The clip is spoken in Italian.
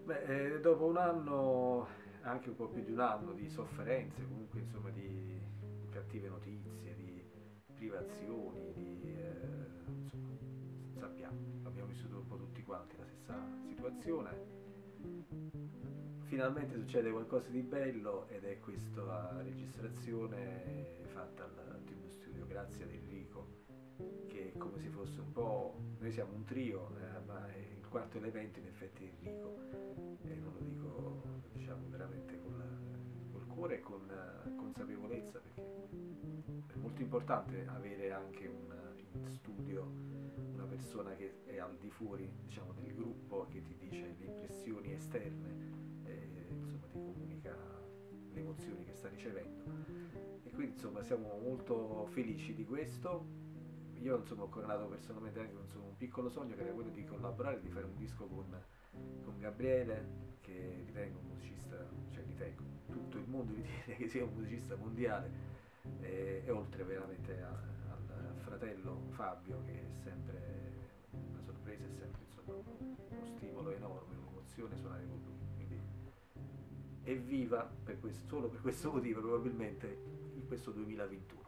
Beh, dopo un anno, anche un po' più di un anno di sofferenze, comunque insomma di cattive notizie, di privazioni, insomma, sappiamo, abbiamo vissuto un po' tutti quanti la stessa situazione. Finalmente succede qualcosa di bello ed è questa registrazione fatta al Tube Studio grazie ad Enrico, che è come se fosse un po'... Noi siamo un trio, ma il quarto elemento in effetti è Enrico, e non lo dico, diciamo, veramente col cuore e con consapevolezza, perché è molto importante avere anche in studio una persona che è al di fuori, diciamo, del gruppo, che ti dice le impressioni esterne, insomma ti comunica le emozioni che sta ricevendo. E quindi insomma siamo molto felici di questo. Io insomma ho coronato personalmente anche un piccolo sogno, che era quello di collaborare, di fare un disco con Gabriele, che ritengo un musicista, cioè ritengo, tutto il mondo ritiene che sia un musicista mondiale, e oltre veramente al fratello Fabio, che è sempre una sorpresa, è sempre insomma uno stimolo enorme, un'emozione suonare con lui. Quindi evviva per questo, solo per questo motivo probabilmente in questo 2021.